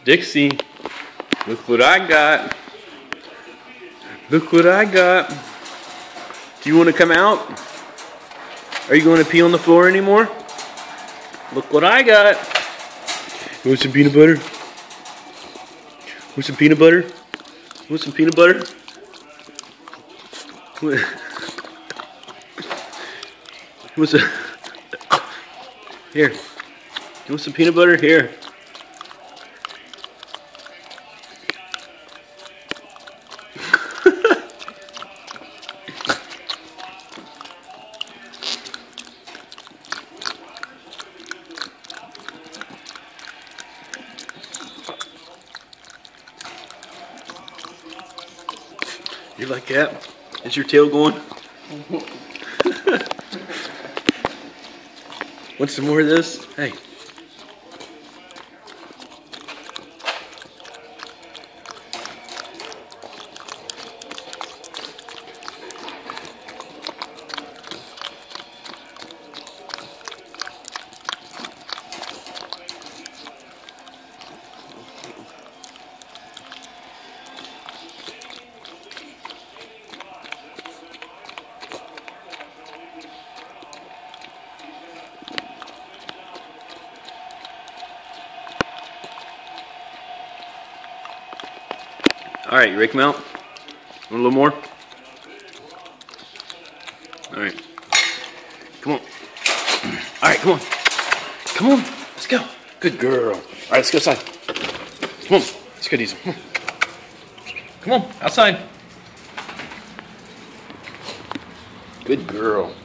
Dixie, look what I got. Look what I got. Do you want to come out? Are you going to pee on the floor anymore? Look what I got. You want some peanut butter? Want some peanut butter? Want some peanut butter? You want some? Here. You want some peanut butter? Here. You like that? Is your tail going? Want some more of this? Hey. All right, you ready to come out? Want a little more? All right. Come on. All right, come on. Come on. Let's go. Good girl. All right, let's go outside. Come on. Let's go, Diesel. Come on, outside. Good girl.